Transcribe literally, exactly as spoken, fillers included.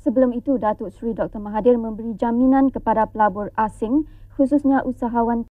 Sebelum itu, Datuk Seri Doktor Mahathir memberi jaminan kepada pelabur asing, khususnya usahawan